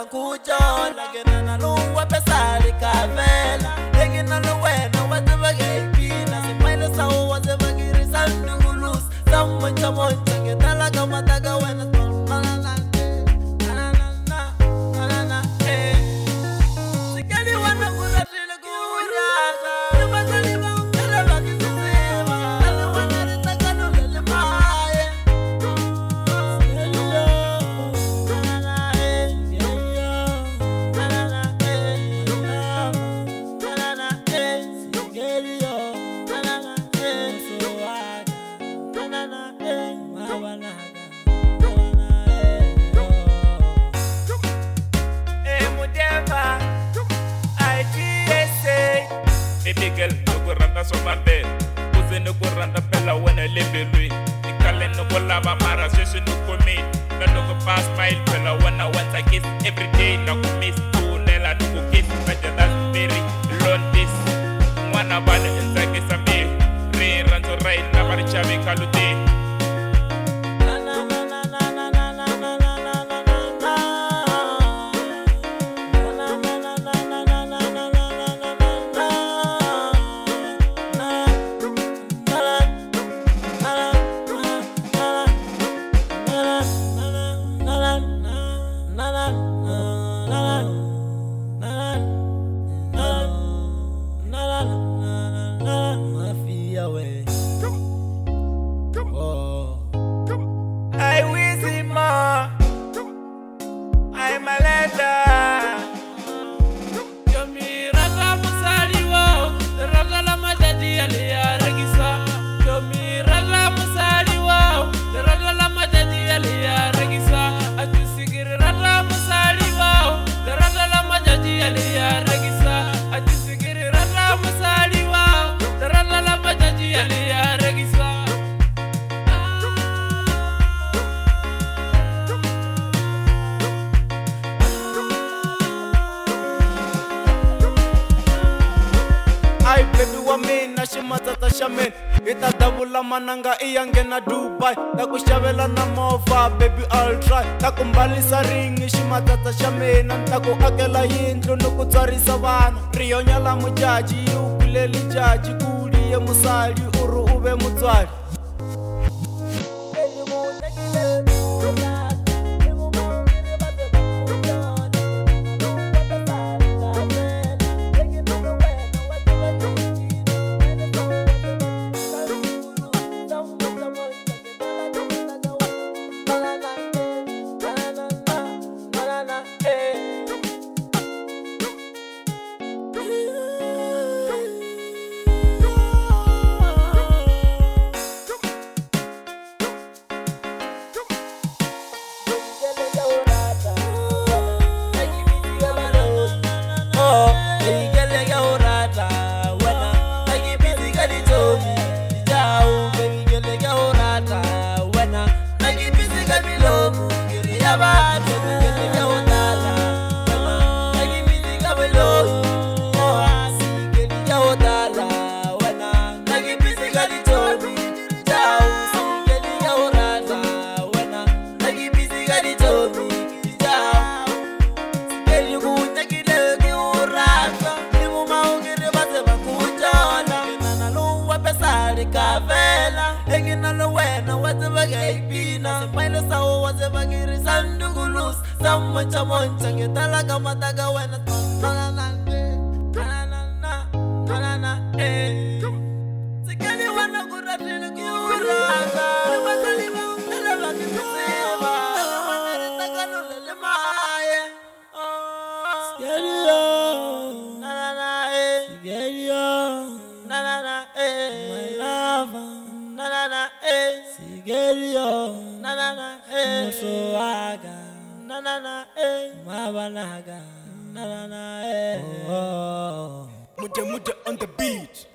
kujola Gena luwa pesali kavela Egina luwena wazibage pina Simaila sawo wazibagiri sandungulus Samoncha moncha Getala kamataga wena Baby girl, no go randa so mande. Uze no go randa bella when I live in Louis. Ikale no go lava mara, session no go me. No go pass mile bella when I want a kiss every day. No go miss two nella no go kiss. Better than very long this. Wanna ball inside kiss a me. Re run to right, never chave kalute. Mafiya way. I Wizmore. I'm a letter. Yomi raga musaliwa, raga la majadi aliya regisa. Yomi raga musaliwa, raga la majadi aliya regisa. Atusigir raga musaliwa, raga la majadi aliya regisa. Atusigir raga musaliwa, raga la majadi aliya regisa. Ay baby wa mina shimatata shamen Ita dabula mananga iyangena Dubai Takushavela na mova baby I'll try Takumbalisa ringi shimatata shamen Ntaku akela yindlu nukutsarisa vana Riyonya la mujaji ukuleli jaji Kuliye musali uru ube mutswali Egina luwena wazibage pina Simaila sawo wazibagiri sandungulus Samoncha moncha Getala kamataga wena Sikeli wana kuratili kiuranga Bakali maungele baki kusema Wana takano lele maye Sikeli yo Sikeli yo My lover Sigerio, Musuaga, Mabanaga, Muta on the beat.